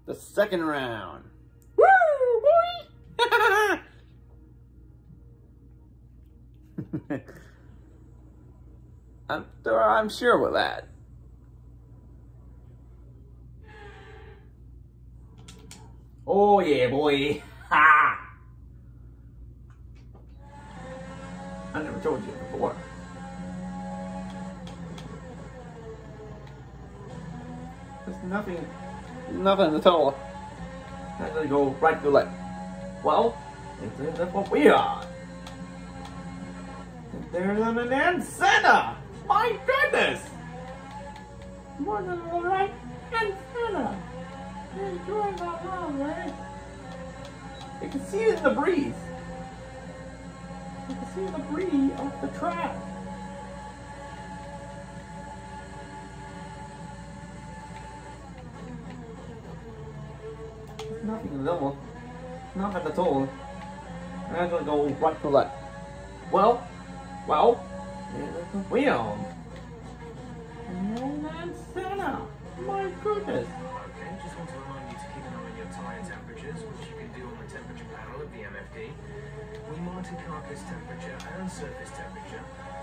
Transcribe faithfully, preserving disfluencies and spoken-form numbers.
the second round. Woo, boy! I'm, I'm sure with that. Oh yeah, boy! Ha! I never told you before. There's nothing, nothing at all. I'm gonna go right to left. Well, that's what we are. There's an antenna! My goodness! More than the right antenna! You're doing that wrong, right? You can see it in the breeze. You can see the breeze of the track. There's nothing level. Nothing at all. I'm gonna go right to left. Well, well, there's the wheel. No antenna. My goodness. Okay, just want to remind you to keep an eye on your tyre temperatures, which you can do on the temperature panel of the M F D. We monitor carcass temperature and surface temperature,